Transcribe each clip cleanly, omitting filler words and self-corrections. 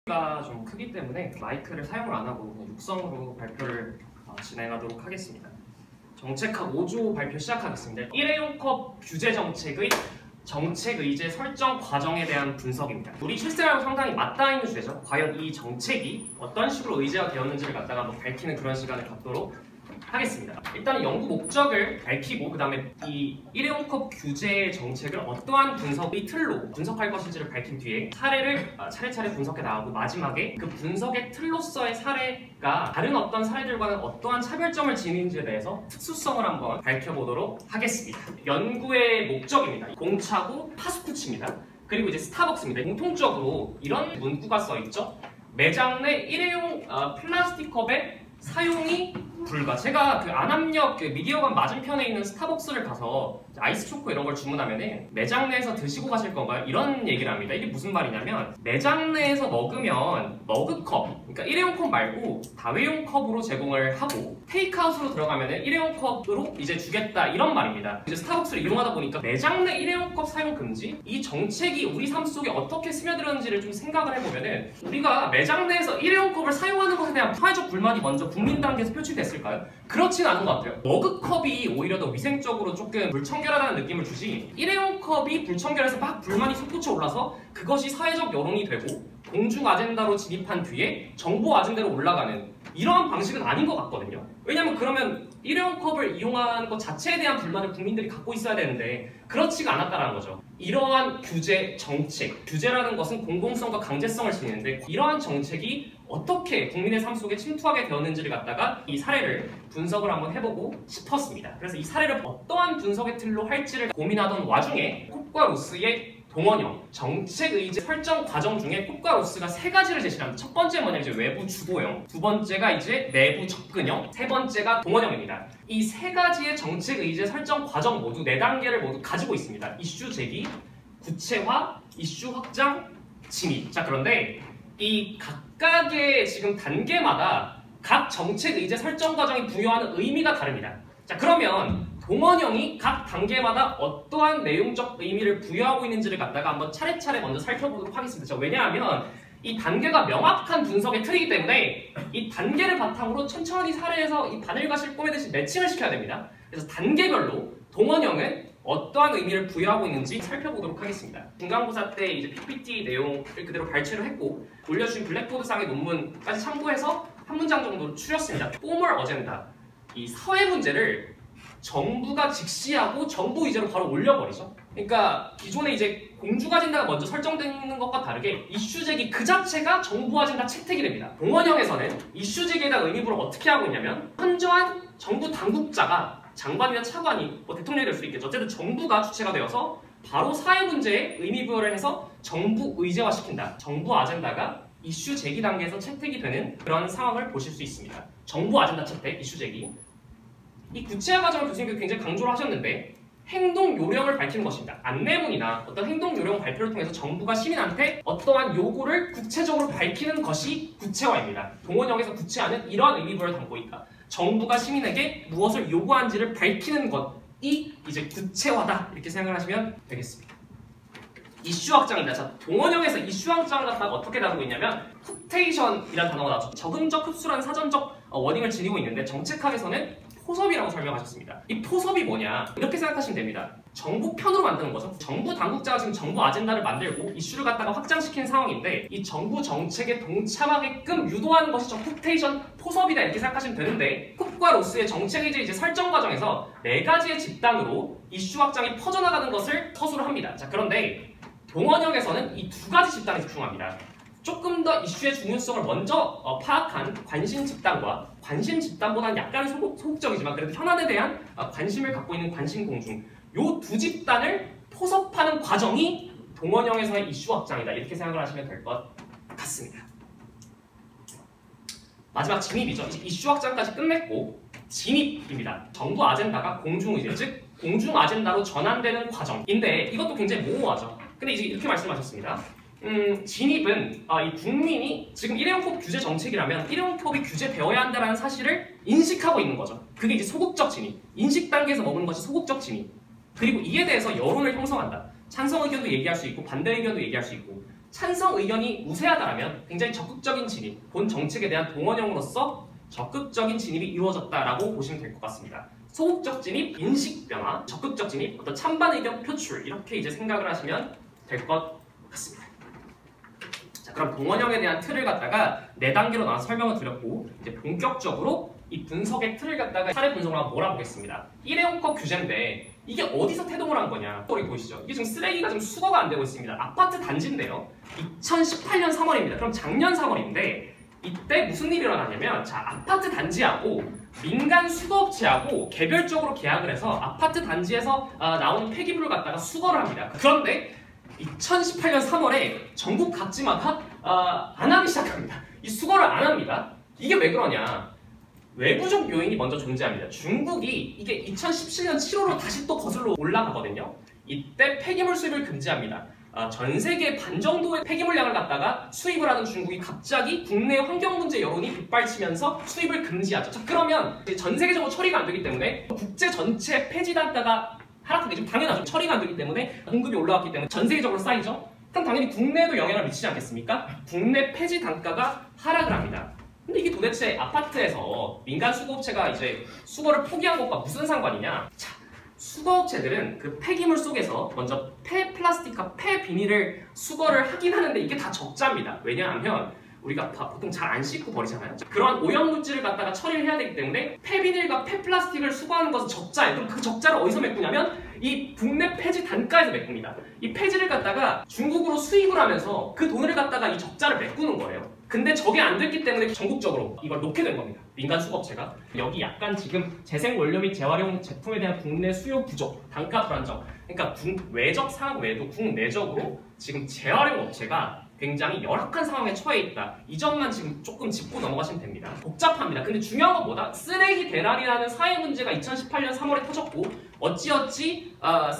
가 좀 크기 때문에 마이크를 사용을 안 하고 그냥 육성으로 발표를 진행하도록 하겠습니다. 정책학 5조 발표 시작하겠습니다. 일회용컵 규제 정책의 정책 의제 설정 과정에 대한 분석입니다. 우리 실생활과 상당히 맞닿아 있는 주제죠. 과연 이 정책이 어떤 식으로 의제가 되었는지를 갖다가 한번 밝히는 그런 시간을 갖도록 하겠습니다. 일단 연구 목적을 밝히고 그 다음에 이 일회용컵 규제 정책을 어떠한 분석의 틀로 분석할 것인지를 밝힌 뒤에 사례를 차례차례 분석해 나가고 마지막에 그 분석의 틀로서의 사례가 다른 어떤 사례들과는 어떠한 차별점을 지니는지에 대해서 특수성을 한번 밝혀보도록 하겠습니다. 연구의 목적입니다. 공차고 파스쿠치입니다. 그리고 이제 스타벅스입니다. 공통적으로 이런 문구가 써있죠. 매장 내 일회용 플라스틱 컵의 사용이 불가. 제가 그 안암역 미디어관 맞은편에 있는 스타벅스를 가서 아이스 초코 이런 걸 주문하면은 매장 내에서 드시고 가실 건가요? 이런 얘기를 합니다. 이게 무슨 말이냐면 매장 내에서 먹으면 머그컵, 그러니까 일회용 컵 말고 다회용 컵으로 제공을 하고 테이크아웃으로 들어가면은 일회용 컵으로 이제 주겠다 이런 말입니다. 이제 스타벅스를 이용하다 보니까 매장 내 일회용 컵 사용 금지 이 정책이 우리 삶 속에 어떻게 스며들었는지를 좀 생각을 해보면은 우리가 매장 내에서 일회용 컵을 사용하는 것에 대한 사회적 불만이 먼저 국민 단계에서 표출됐을까요? 그렇진 않은 것 같아요. 머그컵이 오히려 더 위생적으로 조금 불청결하다는 느낌을 주지 일회용 컵이 불청결해서 막 불만이 솟구쳐 올라서 그것이 사회적 여론이 되고 공중 아젠다로 진입한 뒤에 정보 아젠다로 올라가는 이러한 방식은 아닌 것 같거든요. 왜냐면 그러면 일회용 컵을 이용하는 것 자체에 대한 불만을 국민들이 갖고 있어야 되는데 그렇지가 않았다는 거죠. 이러한 규제 정책, 규제라는 것은 공공성과 강제성을 지니는데 이러한 정책이 어떻게 국민의 삶 속에 침투하게 되었는지를 갖다가 이 사례를 분석을 한번 해보고 싶었습니다. 그래서 이 사례를 어떠한 분석의 틀로 할지를 고민하던 와중에 콥과 로스의 동원형 정책 의제 설정 과정 중에 콥과 로스가 세 가지를 제시합니다. 첫 번째 뭐냐면 이제 외부 주도형, 두 번째가 이제 내부 접근형, 세 번째가 동원형입니다. 이 세 가지의 정책 의제 설정 과정 모두 네 단계를 모두 가지고 있습니다. 이슈 제기, 구체화, 이슈 확장, 진입. 자, 그런데 이 각각의 지금 단계마다 각 정책 의제 설정 과정이 부여하는 의미가 다릅니다. 자, 그러면 동원형이 각 단계마다 어떠한 내용적 의미를 부여하고 있는지를 갖다가 한번 차례차례 먼저 살펴보도록 하겠습니다. 자, 왜냐하면 이 단계가 명확한 분석의 틀이기 때문에 이 단계를 바탕으로 천천히 사례에서 이 바늘과실 꼬매듯이 매칭을 시켜야 됩니다. 그래서 단계별로 동원형은 어떠한 의미를 부여하고 있는지 살펴보도록 하겠습니다. 중간고사 때 이제 PPT 내용을 그대로 발췌를 했고 올려주신 블랙보드상의 논문까지 참고해서 한 문장 정도로 추렸습니다. 포멀 어젠다. 이 사회 문제를 정부가 직시하고 정부 의제로 바로 올려버리죠. 그러니까 기존에 이제 공중 아젠다가 먼저 설정되는 것과 다르게 이슈 제기 그 자체가 정부 아젠다 채택이 됩니다. 동원형에서는 이슈 제기에 대한 의미부를 어떻게 하고 있냐면 현저한 정부 당국자가 장관이나 차관이 뭐 대통령이 될 수도 있겠죠. 어쨌든 정부가 주체가 되어서 바로 사회 문제에 의미부여를 해서 정부 의제화시킨다. 정부 아젠다가 이슈 제기 단계에서 채택이 되는 그런 상황을 보실 수 있습니다. 정부 아젠다 채택, 이슈 제기. 이 구체화 과정을 교수님께서 굉장히 강조를 하셨는데 행동 요령을 밝히는 것입니다. 안내문이나 어떤 행동 요령 발표를 통해서 정부가 시민한테 어떠한 요구를 구체적으로 밝히는 것이 구체화입니다. 동원형에서 구체화는 이러한 의미부여를 담고 있다. 정부가 시민에게 무엇을 요구하는지를 밝히는 것이 이제 구체화다. 이렇게 생각을 하시면 되겠습니다. 이슈 확장입니다. 자, 동원형에서 이슈 확장을 갖다가 어떻게 다루고 있냐면 흡테이션이라는 단어가 나왔죠. 적응적 흡수라는 사전적 워딩을 지니고 있는데 정책학에서는 포섭이라고 설명하셨습니다. 이 포섭이 뭐냐? 이렇게 생각하시면 됩니다. 정부 편으로 만드는 거죠. 정부 당국자가 지금 정부 아젠다를 만들고 이슈를 갖다가 확장시키는 상황인데 이 정부 정책에 동참하게끔 유도하는 것이 흡테이션, 포섭이다 이렇게 생각하시면 되는데 콥과 로스의 정책 의제 이제 설정 과정에서 네 가지의 집단으로 이슈 확장이 퍼져나가는 것을 서술을 합니다. 자, 그런데 동원형에서는 이 두 가지 집단에 집중합니다. 조금 더 이슈의 중요성을 먼저 파악한 관심 집단과 관심 집단보다는 약간 소극적이지만 그래도 현안에 대한 관심을 갖고 있는 관심 공중 요 두 집단을 포섭하는 과정이 동원형에서의 이슈 확장이다. 이렇게 생각을 하시면 될 것 같습니다. 마지막 진입이죠. 이제 이슈 확장까지 끝냈고 진입입니다. 정부 아젠다가 공중의제, 즉 공중 아젠다로 전환되는 과정인데 이것도 굉장히 모호하죠. 근데 이제 이렇게 말씀하셨습니다. 진입은 이 국민이 지금 일회용컵 규제 정책이라면 일회용컵이 규제되어야 한다는 사실을 인식하고 있는 거죠. 그게 이제 소극적 진입. 인식 단계에서 먹는 것이 소극적 진입. 그리고 이에 대해서 여론을 형성한다. 찬성 의견도 얘기할 수 있고 반대 의견도 얘기할 수 있고 찬성 의견이 우세하다라면 굉장히 적극적인 진입, 본 정책에 대한 동원형으로서 적극적인 진입이 이루어졌다라고 보시면 될 것 같습니다. 소극적 진입, 인식 변화, 적극적 진입, 어떤 찬반 의견 표출 이렇게 이제 생각을 하시면 될 것 같습니다. 자, 그럼 동원형에 대한 틀을 갖다가 4단계로 나눠서 설명을 드렸고 이제 본격적으로 이 분석의 틀을 갖다가 사례 분석을 한번 몰아보겠습니다. 일회용컵 규제인데 이게 어디서 태동을 한 거냐? 여기 보이시죠? 이게 지금 쓰레기가 지금 수거가 안 되고 있습니다. 아파트 단지인데요. 2018년 3월입니다. 그럼 작년 3월인데 이때 무슨 일이 일어나냐면 자, 아파트 단지하고 민간 수거업체하고 개별적으로 계약을 해서 아파트 단지에서 나오는 폐기물을 갖다가 수거를 합니다. 그런데 2018년 3월에 전국 각지마다 안 하기 시작합니다. 이 수거를 안 합니다. 이게 왜 그러냐? 외부적 요인이 먼저 존재합니다. 중국이 이게 2017년 7월로 다시 또 거슬러 올라가거든요. 이때 폐기물 수입을 금지합니다. 전 세계 반 정도의 폐기물량을 갖다가 수입을 하던 중국이 갑자기 국내 환경 문제 여론이 빗발치면서 수입을 금지하죠. 자, 그러면 전 세계적으로 처리가 안 되기 때문에 국제 전체 폐지 단가가 하락하게 좀 당연하죠. 처리가 안 되기 때문에 공급이 올라왔기 때문에 전 세계적으로 쌓이죠. 그럼 당연히 국내에도 영향을 미치지 않겠습니까? 국내 폐지 단가가 하락을 합니다. 근데 이게 도대체 아파트에서 민간 수거업체가 이제 수거를 포기한 것과 무슨 상관이냐? 자, 수거업체들은 그 폐기물 속에서 먼저 폐플라스틱과 폐비닐을 수거를 하긴 하는데 이게 다 적자입니다. 왜냐하면 우리가 보통 잘 안 씻고 버리잖아요. 그런 오염물질을 갖다가 처리를 해야 되기 때문에 폐비닐과 폐플라스틱을 수거하는 것은 적자예요. 그럼 그 적자를 어디서 메꾸냐면 이 국내 폐지 단가에서 메꿉니다. 이 폐지를 갖다가 중국으로 수입을 하면서 그 돈을 갖다가 이 적자를 메꾸는 거예요. 근데 저게 안 됐기 때문에 전국적으로 이걸 놓게 된 겁니다. 민간 수거업체가. 여기 약간 지금 재생 원료 및 재활용 제품에 대한 국내 수요 부족, 단가 불안정. 그러니까 외적 상황 외에도 국내적으로 지금 재활용 업체가 굉장히 열악한 상황에 처해 있다. 이 점만 지금 조금 짚고 넘어가시면 됩니다. 복잡합니다. 근데 중요한 건 뭐다? 쓰레기 대란이라는 사회 문제가 2018년 3월에 터졌고 어찌어찌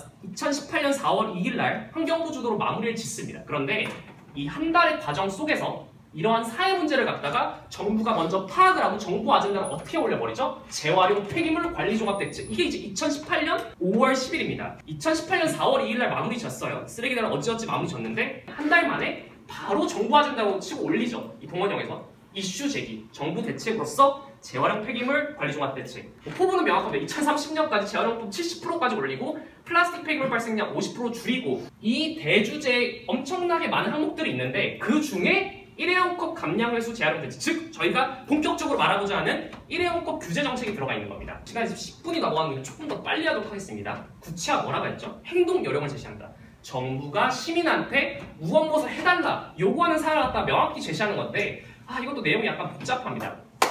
2018년 4월 2일 날 환경부 주도로 마무리를 짓습니다. 그런데 이 한 달의 과정 속에서 이러한 사회 문제를 갖다가 정부가 먼저 파악을 하고 정부 아젠다를 어떻게 올려버리죠? 재활용 폐기물 관리 종합 대책. 이게 이제 2018년 5월 10일입니다. 2018년 4월 2일 날 마무리 졌어요. 쓰레기 대란 어찌어찌 마무리 졌는데 한 달 만에 바로 정부 아젠다로 치고 올리죠. 이 동원령에서 이슈 제기, 정부 대책으로서 재활용 폐기물 관리 종합 대책. 포부는 명확합니다. 2030년까지 재활용품 70%까지 올리고 플라스틱 폐기물 발생량 50% 줄이고 이 대주제에 엄청나게 많은 항목들이 있는데 그 중에 일회용컵 감량 회수 재활용 대책, 즉 저희가 본격적으로 말하고자 하는 일회용컵 규제 정책이 들어가 있는 겁니다. 시간이 지금 10분이 넘어가는 게 조금 더 빨리 하도록 하겠습니다. 구체화 뭐라고 했죠? 행동 요령을 제시한다. 정부가 시민한테 무엇무엇을 해달라 요구하는 사항을 갖다 명확히 제시하는 건데 이것도 내용이 약간 복잡합니다.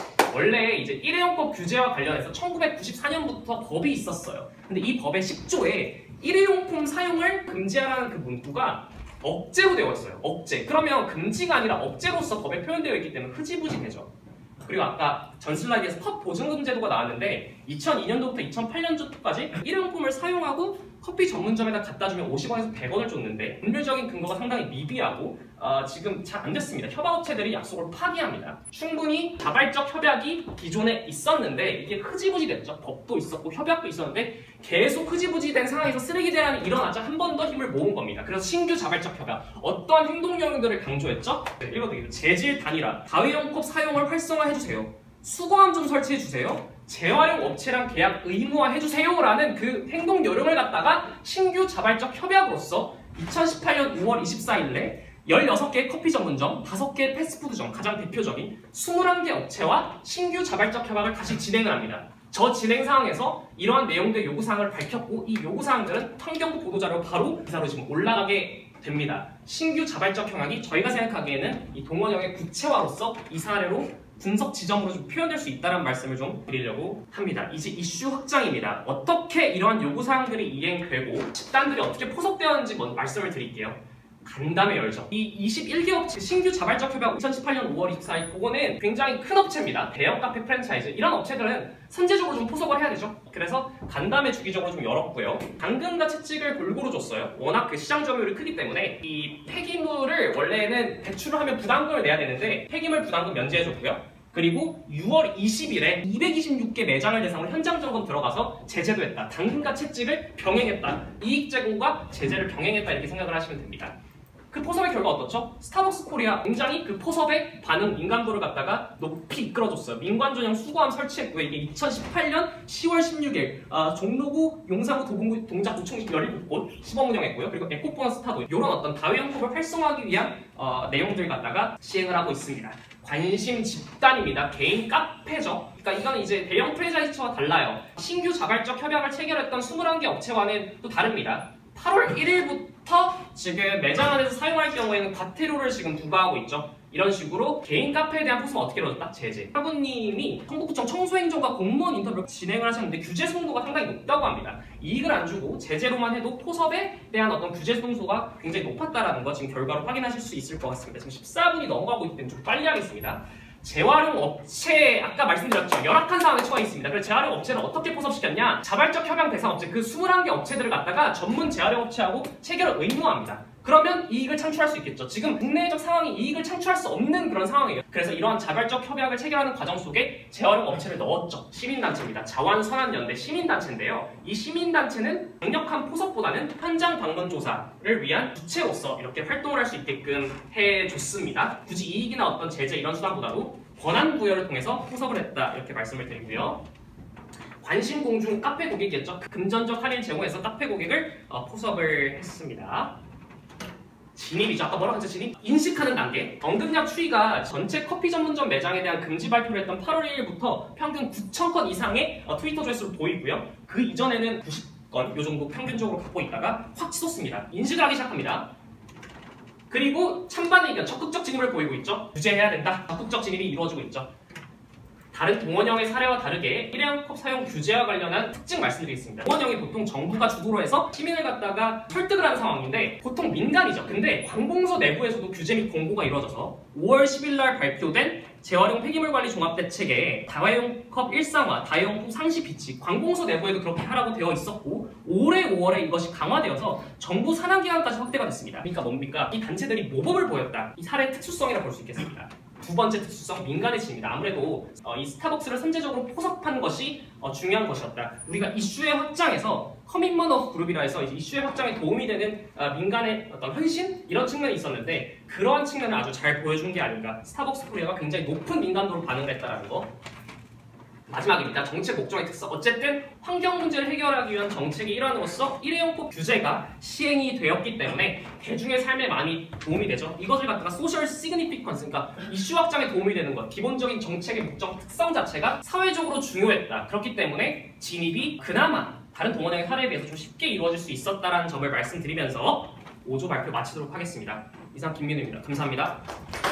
원래 이제 일회용컵 규제와 관련해서 1994년부터 법이 있었어요. 근데 이 법의 10조에 일회용품 사용을 금지하라는 그 문구가 억제로 되어 있어요. 억제. 그러면 금지가 아니라 억제로서 법에 표현되어 있기 때문에 흐지부지 되죠. 그리고 아까 전 슬라이드에서 컵 보증금 제도가 나왔는데 2002년도부터 2008년도까지 일회용품을 사용하고 커피 전문점에다 갖다 주면 50원에서 100원을 줬는데 법률적인 근거가 상당히 미비하고 지금 잘 안 됐습니다. 협약업체들이 약속을 파기합니다. 충분히 자발적 협약이 기존에 있었는데 이게 흐지부지 됐죠. 법도 있었고 협약도 있었는데 계속 흐지부지 된 상황에서 쓰레기 대란이 일어나자 한 번 더 힘을 모은 겁니다. 그래서 신규 자발적 협약, 어떠한 행동 영역들을 강조했죠? 읽어드릴게요. 재질 단일화, 다회용 컵 사용을 활성화해주세요. 수거함 좀 설치해주세요. 재활용 업체랑 계약 의무화해주세요 라는 그 행동 요령을 갖다가 신규 자발적 협약으로서 2018년 5월 24일에 16개 커피 전문점, 5개 패스트푸드점, 가장 대표적인 21개 업체와 신규 자발적 협약을 다시 진행을 합니다. 저 진행 상황에서 이러한 내용들 요구사항을 밝혔고 이 요구사항들은 환경부 보도자료 바로 기사로 지금 올라가게 됩니다. 신규 자발적 협약이 저희가 생각하기에는 이 동원형의 구체화로서 이 사례로 분석 지점으로 좀 표현될 수 있다는 말씀을 좀 드리려고 합니다. 이제 이슈 확장입니다. 어떻게 이러한 요구사항들이 이행되고 집단들이 어떻게 포섭되었는지 말씀을 드릴게요. 간담회 열죠. 이 21개 업체 신규 자발적 협약 2018년 5월 24일 그거는 굉장히 큰 업체입니다. 대형 카페 프랜차이즈 이런 업체들은 선제적으로 좀 포섭을 해야 되죠. 그래서 간담회 주기적으로 좀 열었고요. 당근과 채찍을 골고루 줬어요. 워낙 그 시장 점유율이 크기 때문에 이 폐기물을 원래는 배출을 하면 부담금을 내야 되는데 폐기물 부담금 면제해줬고요. 그리고 6월 20일에 226개 매장을 대상으로 현장 점검 들어가서 제재도 했다. 당근과 채찍을 병행했다. 이익 제공과 제재를 병행했다 이렇게 생각을 하시면 됩니다. 그 포섭의 결과 어떻죠? 스타벅스 코리아 굉장히 그 포섭의 반응 민감도를 갖다가 높이 이끌어줬어요. 민관 전형 수거함 설치했고요. 이게 2018년 10월 16일 종로구, 용산구, 도봉구, 동작구 총 17곳 시범 운영했고요. 그리고 에코보너스 타도 이런 어떤 다회용컵을 활성화하기 위한 내용들 갖다가 시행을 하고 있습니다. 관심 집단입니다. 개인 카페죠. 그러니까 이건 이제 대형 프랜차이즈와 달라요. 신규 자발적 협약을 체결했던 21개 업체와는 또 다릅니다. 8월 1일부터 지금 매장 안에서 사용할 경우에는 과태료를 지금 부과하고 있죠. 이런 식으로 개인 카페에 대한 포섭은 어떻게 이루어졌다? 제재. 사부님이 성북구청 청소행정과 공무원 인터뷰를 진행을 하셨는데 규제 성도가 상당히 높다고 합니다. 이익을 안 주고 제재로만 해도 포섭에 대한 어떤 규제 성도가 굉장히 높았다라는 거 지금 결과로 확인하실 수 있을 것 같습니다. 지금 14분이 넘어가고 있기 때문에 좀 빨리 하겠습니다. 재활용 업체, 아까 말씀드렸죠. 열악한 상황에 처해 있습니다. 그래서 재활용 업체를 어떻게 포섭시켰냐? 자발적 협약 대상 업체, 그 21개 업체들을 갖다가 전문 재활용 업체하고 체결을 의무화합니다. 그러면 이익을 창출할 수 있겠죠. 지금 국내적 상황이 이익을 창출할 수 없는 그런 상황이에요. 그래서 이러한 자발적 협약을 체결하는 과정 속에 재활용 업체를 넣었죠. 시민단체입니다. 자완선안연대 시민단체인데요. 이 시민단체는 강력한 포섭보다는 현장 방문 조사를 위한 주체로서 이렇게 활동을 할 수 있게끔 해줬습니다. 굳이 이익이나 어떤 제재 이런 수단보다도 권한 부여를 통해서 포섭을 했다 이렇게 말씀을 드리고요. 관심 공중 카페 고객이겠죠. 금전적 할인 제공해서 카페 고객을 포섭을 했습니다. 진입이죠. 아까 뭐라고 했죠? 진입? 인식하는 단계. 언급량 추이가 전체 커피 전문점 매장에 대한 금지 발표를 했던 8월 1일부터 평균 9,000건 이상의 트위터 조회수를 보이고요. 그 이전에는 90건 요 정도 평균적으로 갖고 있다가 확 치솟습니다. 인식을 하기 시작합니다. 그리고 찬반의 의견, 적극적 진입을 보이고 있죠. 규제해야 된다. 적극적 진입이 이루어지고 있죠. 다른 동원형의 사례와 다르게 일회용 컵 사용 규제와 관련한 특징 말씀드리겠습니다. 동원형이 보통 정부가 주도로 해서 시민을 갖다가 설득을 하는 상황인데 보통 민간이죠. 근데 관공서 내부에서도 규제 및 공고가 이루어져서 5월 10일 날 발표된 재활용 폐기물 관리 종합대책에 다회용 컵 일상화, 다회용 컵 상시 비치, 관공서 내부에도 그렇게 하라고 되어 있었고 올해 5월에 이것이 강화되어서 정부 산하기관까지 확대가 됐습니다. 그러니까 뭡니까? 이 단체들이 모범을 보였다. 이 사례의 특수성이라 볼 수 있겠습니다. 두 번째 특수성, 민간의 진입니다. 아무래도 이 스타벅스를 선제적으로 포섭한 것이 중요한 것이었다. 우리가 이슈의 확장에서 커밋먼트 오브 그룹이라 해서 이제 이슈의 확장에 도움이 되는 민간의 어떤 헌신? 이런 측면이 있었는데 그러한 측면을 아주 잘 보여준 게 아닌가. 스타벅스 코리아가 굉장히 높은 민감도로 반응을 했다는 거. 마지막입니다. 정책 목적의 특성. 어쨌든 환경 문제를 해결하기 위한 정책의 일환으로서 일회용 컵 규제가 시행이 되었기 때문에 대중의 삶에 많이 도움이 되죠. 이것을 갖다가 소셜 시그니피컨스, 그러니까 이슈 확장에 도움이 되는 것, 기본적인 정책의 목적 특성 자체가 사회적으로 중요했다. 그렇기 때문에 진입이 그나마 다른 동원형의 사례에 비해서 좀 쉽게 이루어질 수 있었다는 점을 말씀드리면서 5조 발표 마치도록 하겠습니다. 이상 김민우입니다. 감사합니다.